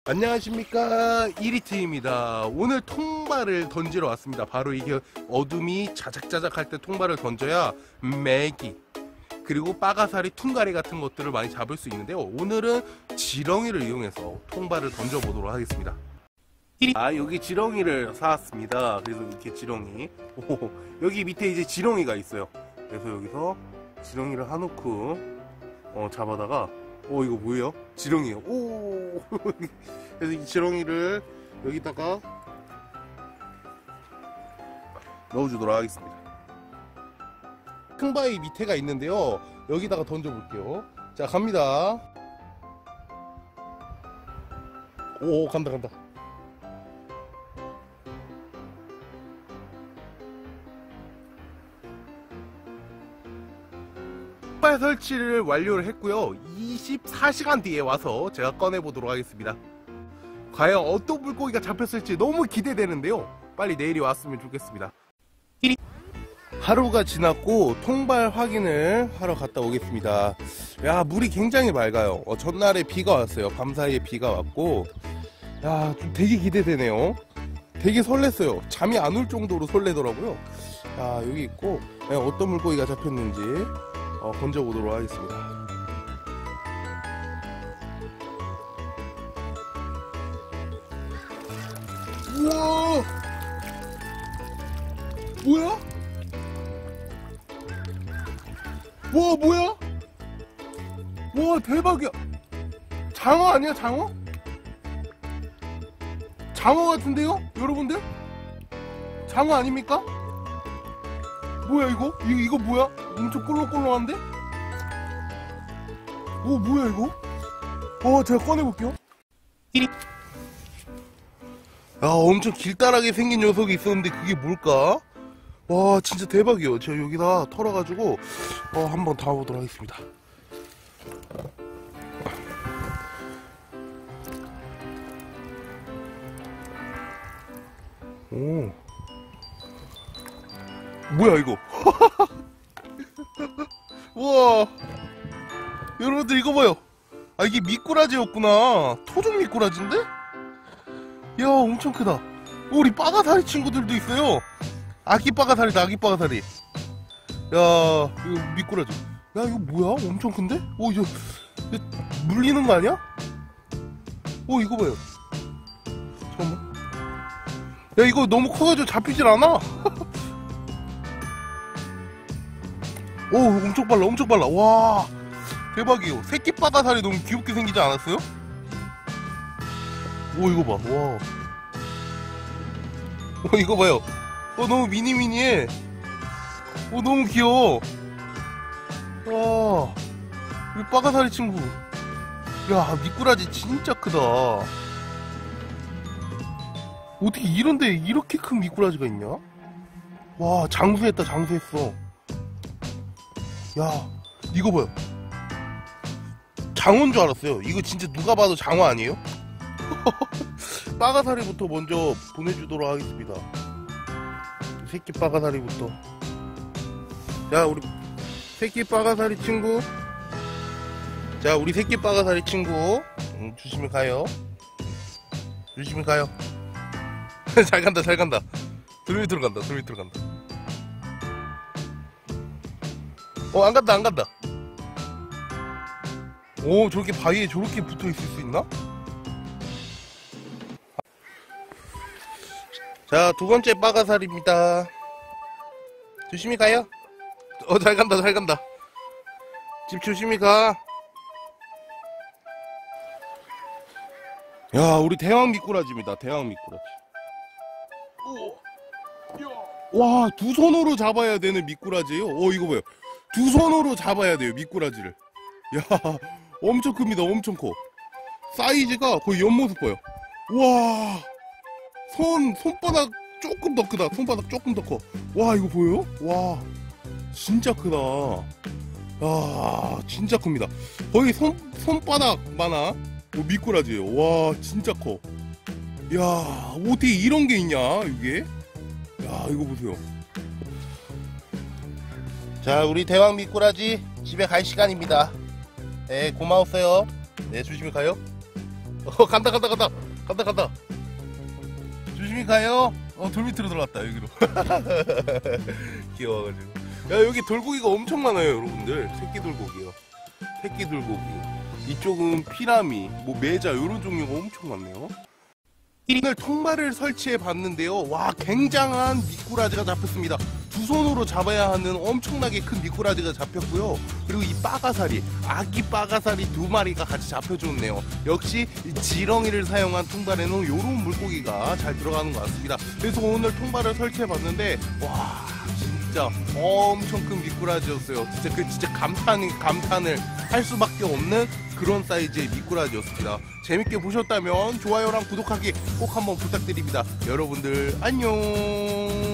안녕하십니까, 이리트입니다. 오늘 통발을 던지러 왔습니다. 바로 이게 어둠이 자작자작 할 때 통발을 던져야 메기 그리고 빠가사리, 퉁가리 같은 것들을 많이 잡을 수 있는데요. 오늘은 지렁이를 이용해서 통발을 던져보도록 하겠습니다. 여기 지렁이를 사왔습니다. 그래서 이렇게 지렁이, 여기 밑에 이제 지렁이가 있어요. 그래서 여기서 지렁이를 한우크 잡아다가 이거 뭐예요? 지렁이요. 오. 그래서 이 지렁이를 여기다가 넣어주도록 하겠습니다. 큰 바위 밑에가 있는데요. 여기다가 던져볼게요. 자, 갑니다. 오, 간다. 통발 설치를 완료를 했고요. 24시간 뒤에 와서 제가 꺼내보도록 하겠습니다. 과연 어떤 물고기가 잡혔을지 너무 기대되는데요. 빨리 내일이 왔으면 좋겠습니다. 하루가 지났고 통발 확인을 하러 갔다 오겠습니다. 야, 물이 굉장히 맑아요. 전날에 비가 왔어요. 밤사이에 비가 왔고, 야, 좀 되게 기대되네요. 되게 설렜어요. 잠이 안 올 정도로 설레더라고요. 야, 여기 있고 어떤 물고기가 잡혔는지 던져보도록 하겠습니다. 우와! 뭐야? 와, 뭐야? 와, 대박이야. 장어 아니야, 장어? 장어 같은데요? 여러분들? 장어 아닙니까? 뭐야, 이거 뭐야? 엄청 꼴렁꼴렁한데? 오, 뭐야 이거? 제가 꺼내볼게요. 엄청 길다랗게 생긴 녀석이 있었는데 그게 뭘까? 와, 진짜 대박이에요. 제가 여기다 털어가지고 한번 담아보도록 하겠습니다. 오, 뭐야 이거? 우와, 여러분들 이거 봐요. 이게 미꾸라지였구나. 토종 미꾸라지인데? 야, 엄청 크다. 우리 빠가사리 친구들도 있어요. 아기 빠가사리다, 아기 빠가사리. 야, 이거 미꾸라지. 야, 이거 뭐야? 엄청 큰데? 이거 물리는 거 아니야? 이거 봐요. 잠깐만. 야, 이거 너무 커가지고 잡히질 않아. 오, 엄청 빨라. 와, 대박이에요. 새끼 빠가사리 너무 귀엽게 생기지 않았어요? 오, 이거 봐. 와. 이거 봐요. 너무 미니미니해. 너무 귀여워. 와, 이 빠가사리 친구. 야, 미꾸라지 진짜 크다. 어떻게 이런데 이렇게 큰 미꾸라지가 있냐? 와, 장수했어. 야, 이거 봐요. 장어인 줄 알았어요. 이거 진짜 누가 봐도 장어 아니에요? 빠가사리부터 먼저 보내주도록 하겠습니다. 새끼 빠가사리부터. 자, 우리 새끼 빠가사리 친구. 자, 우리 새끼 빠가사리 친구. 조심히 가요. 잘 간다. 둘 밑으로 간다. 안 간다. 오, 저렇게 바위에 저렇게 붙어 있을 수 있나? 자, 두 번째 빠가사리입니다. 조심히 가요. 잘 간다. 집 조심히 가. 야, 우리 대왕 미꾸라지입니다. 대왕 미꾸라지. 와, 두 손으로 잡아야 되는 미꾸라지예요. 이거 봐요. 두 손으로 잡아야 돼요, 미꾸라지를. 야, 엄청 큽니다. 엄청 커. 사이즈가 거의 옆모습 봐요. 와, 손바닥 조금 더 크다. 손바닥 조금 더 커. 와, 이거 보여요? 와, 진짜 크다. 야, 진짜 큽니다. 거의 손바닥만한 미꾸라지예요. 와, 진짜 커. 야, 어떻게 이런 게 있냐, 이게? 야, 이거 보세요. 자, 우리 대왕 미꾸라지 집에 갈 시간입니다. 네, 고마웠어요. 네, 조심히 가요. 간다 간다 간다 간다 간다. 조심히 가요. 돌 밑으로 들어갔다 여기로. 귀여워가지고. 야 여기 돌고기가 엄청 많아요 여러분들. 새끼 돌고기요. 새끼 돌고기. 이쪽은 피라미, 뭐 메자 이런 종류가 엄청 많네요. 오늘 통발을 설치해 봤는데요. 와 굉장한 미꾸라지가 잡혔습니다. 두 손으로 잡아야 하는 엄청나게 큰 미꾸라지가 잡혔고요. 그리고 이 빠가사리, 아기 빠가사리 2마리가 같이 잡혀줬네요. 역시 이 지렁이를 사용한 통발에는 이런 물고기가 잘 들어가는 것 같습니다. 그래서 오늘 통발을 설치해 봤는데 와 진짜 엄청 큰 미꾸라지였어요. 진짜 감탄을 할 수밖에 없는 그런 사이즈의 미꾸라지였습니다. 재밌게 보셨다면 좋아요랑 구독하기 꼭 한번 부탁드립니다. 여러분들 안녕.